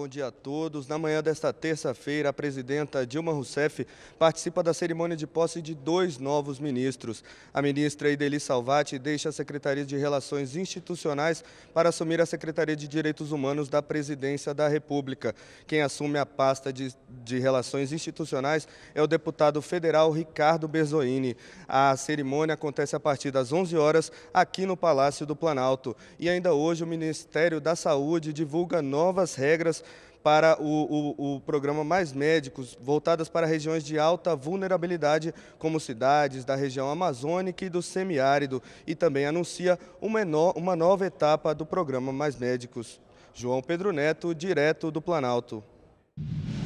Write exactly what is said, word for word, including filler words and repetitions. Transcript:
bom dia a todos. Na manhã desta terça-feira, a presidenta Dilma Rousseff participa da cerimônia de posse de dois novos ministros. A ministra Idely Salvati deixa a Secretaria de Relações Institucionais para assumir a Secretaria de Direitos Humanos da Presidência da República. Quem assume a pasta de, de Relações Institucionais é o deputado federal Ricardo Berzoini. A cerimônia acontece a partir das onze horas aqui no Palácio do Planalto. E ainda hoje o Ministério da Saúde divulga novas regras para o, o, o programa Mais Médicos, voltadas para regiões de alta vulnerabilidade, como cidades da região amazônica e do semiárido, e também anuncia uma, uma nova etapa do programa Mais Médicos. João Pedro Neto, direto do Planalto.